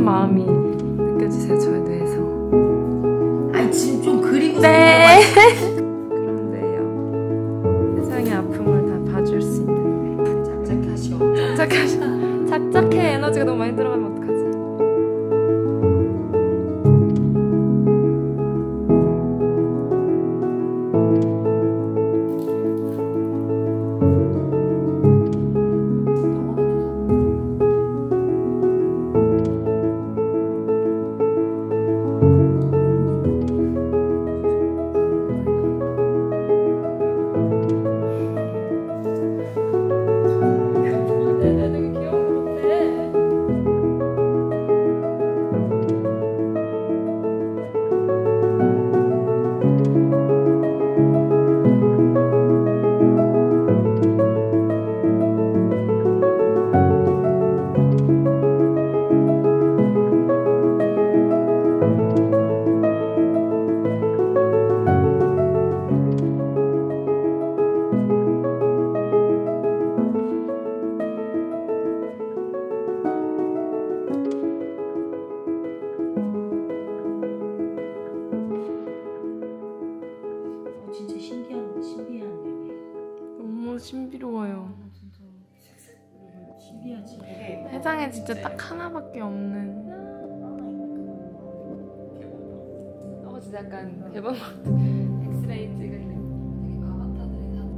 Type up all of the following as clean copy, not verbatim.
마음이 느껴지세요, 저의 뇌에서? 아니 지금 좀 그리고 네. 그런데요. 세상의 아픔을 다 봐줄 수 있는. 작작하셔. 작작해. 에너지가 너무 많이 들어가면 어떡하지? 진짜 신비한 얘기. 너무 신비로워요. 진짜 신비하지. 세상에 진짜 딱 하나밖에 없는. 진짜 약간 대박 엑스레이 찍은 되게 아바타들이 다.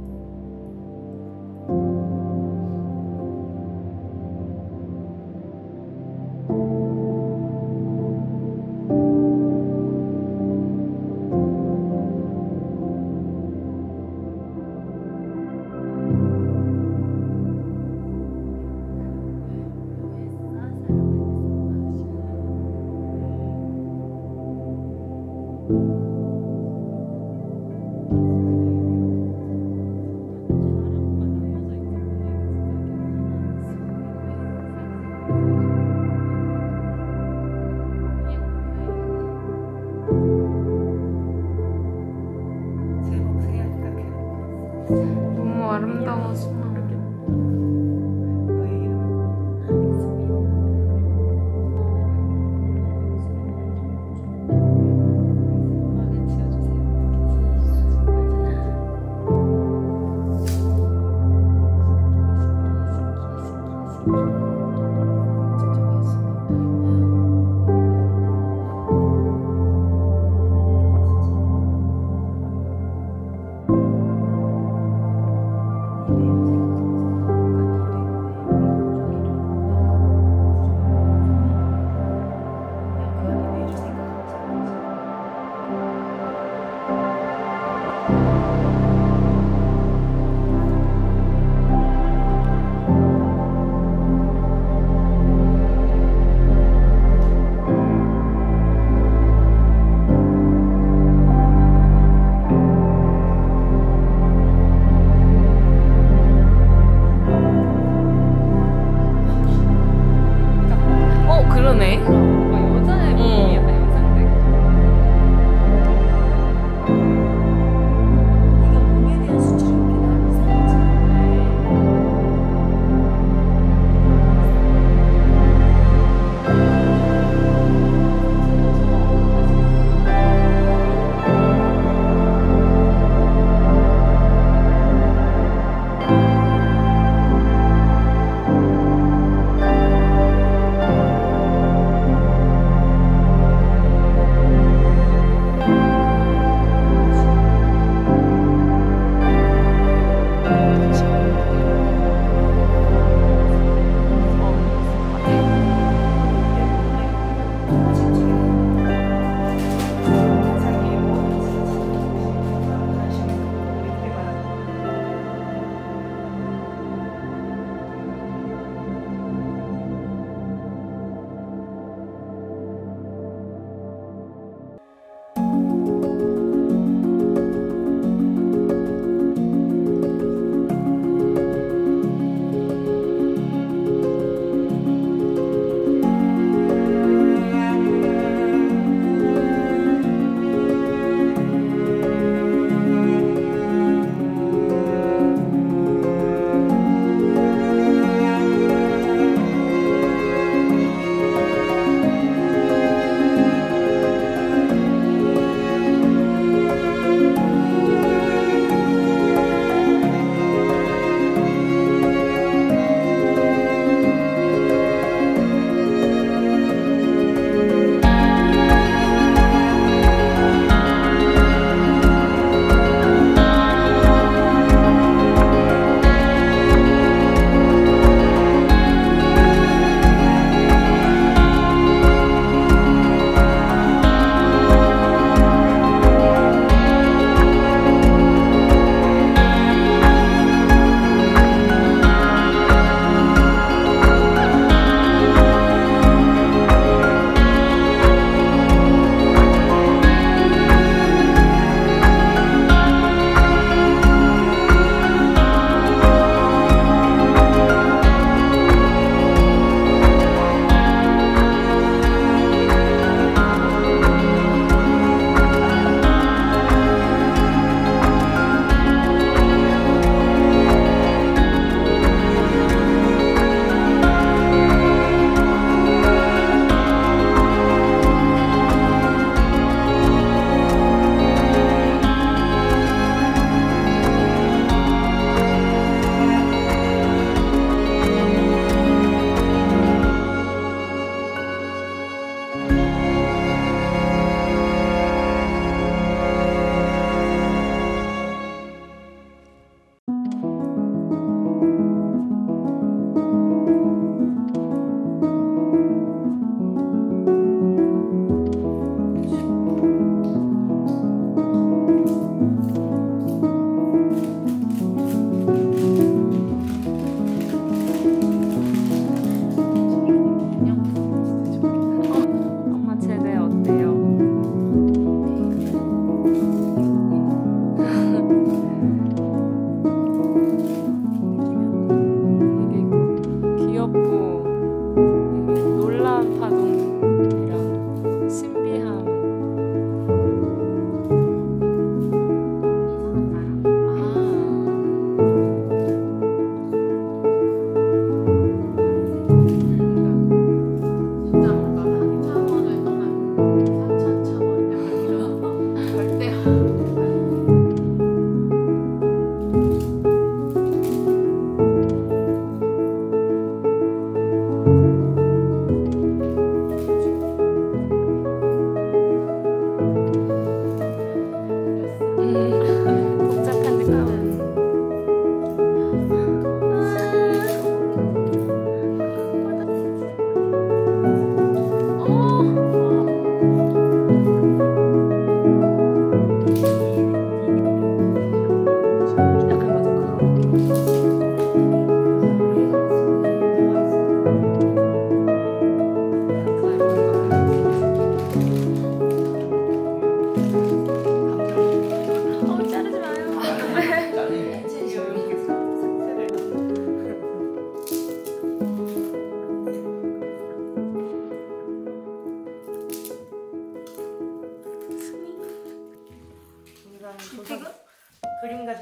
너무 아름다워서.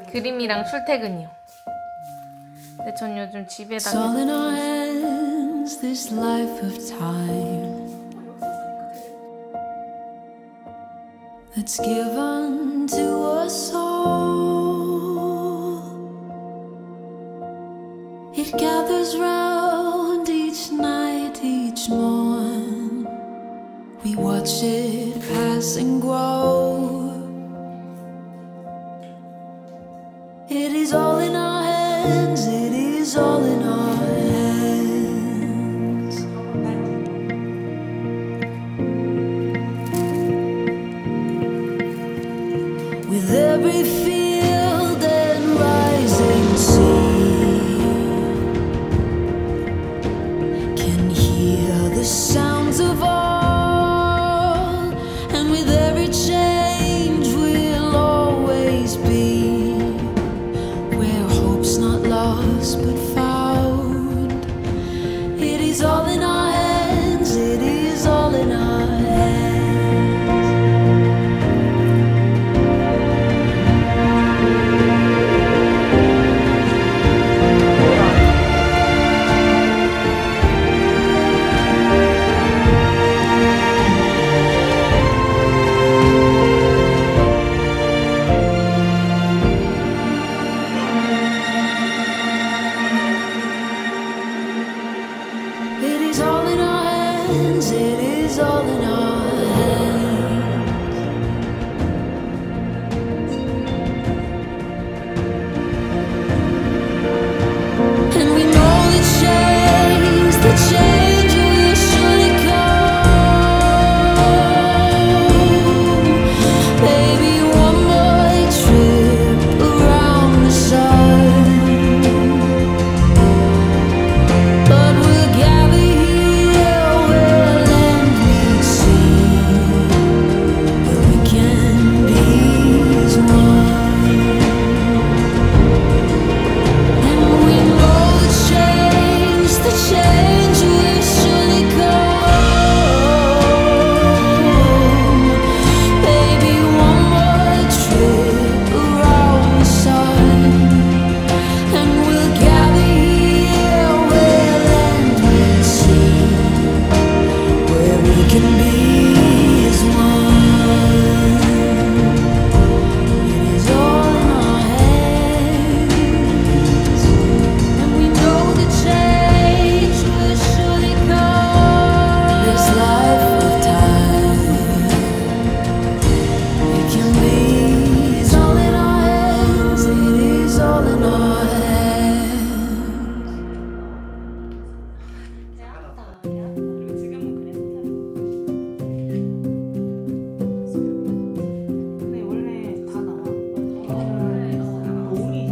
그림이랑 출퇴근이요. 근데 전 요즘 집에다 It's all in our hands, this life of time that's given to us all. It gathers round each night, each morn. We watch it pass and grow. It is all in our hands, it is all in our hands. With every field and rising sea, can hear the sounds of all, and with every change we'll always be where hope's not lost but found. It is all in our hands, it is all in our hands. It is all in our hands, it is all in our hands. And we know the change will surely come. Baby, one more trip around the sun. But we'll gather here where land meets sea, where we can be as one. And we know the change will surely come. Baby, one more trip around the sun, and we'll gather here where land meets sea, where we can be as one. It is all in our hands, and we know the change will surely come. This life of time, it can be. It's all in our hands, it is all in our hands. 근데 원래 다 나와. 오이.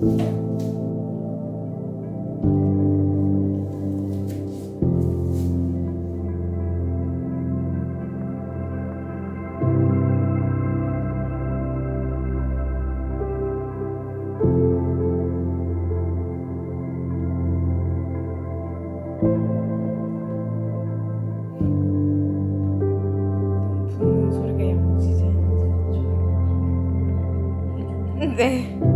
부는 소리가 야무지지? 네.